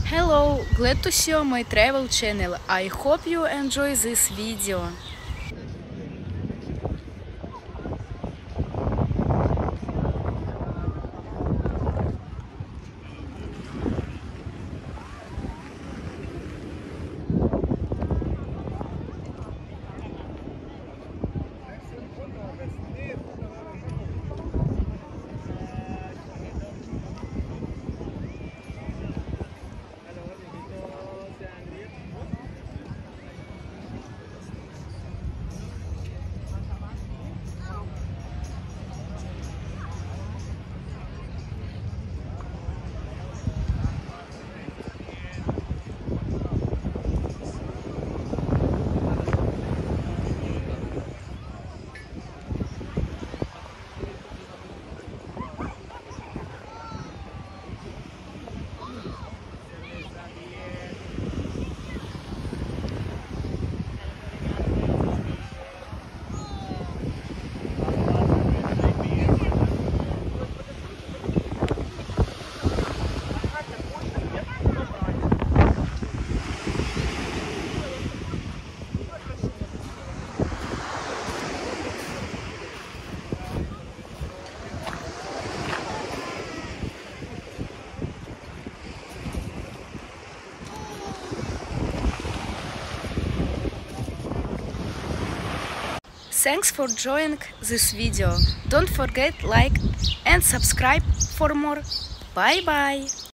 Hello, glad to see you on my travel channel. I hope you enjoy this video. Thanks for joining this video. Don't forget like and subscribe for more. Bye bye.